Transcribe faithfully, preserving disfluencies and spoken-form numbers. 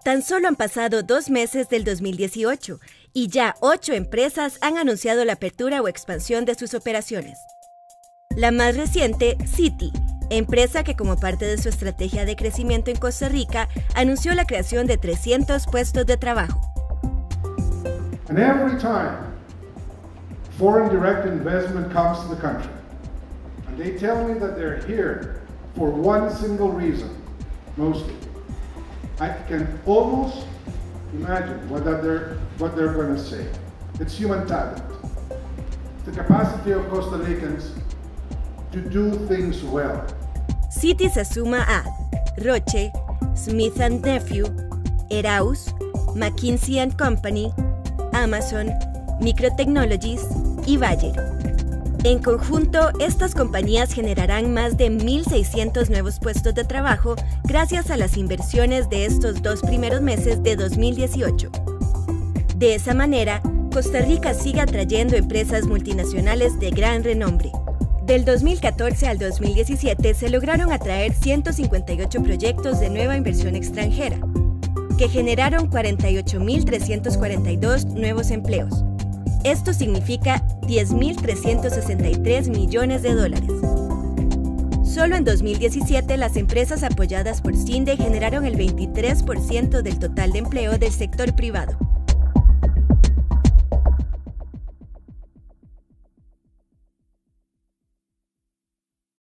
Tan solo han pasado dos meses del dos mil dieciocho y ya ocho empresas han anunciado la apertura o expansión de sus operaciones. La más reciente, Citi, empresa que como parte de su estrategia de crecimiento en Costa Rica anunció la creación de trescientos puestos de trabajo. And every time foreign direct investment comes to the country, and they tell me that they're here for one single reason, mostly, I can almost imagine what that they're what they're going to say. It's human talent, the capacity of Costa Ricans to do things well. Citi se suma a Roche, Smith and Nephew, Eraus, McKinsey and Company, Amazon, Microtechnologies y Bayer. En conjunto, estas compañías generarán más de mil seiscientos nuevos puestos de trabajo gracias a las inversiones de estos dos primeros meses de dos mil dieciocho. De esa manera, Costa Rica sigue atrayendo empresas multinacionales de gran renombre. Del dos mil catorce al dos mil diecisiete se lograron atraer ciento cincuenta y ocho proyectos de nueva inversión extranjera, que generaron cuarenta y ocho mil trescientos cuarenta y dos nuevos empleos. Esto significa diez mil trescientos sesenta y tres millones de dólares. Solo en dos mil diecisiete, las empresas apoyadas por CINDE generaron el veintitrés por ciento del total de empleo del sector privado.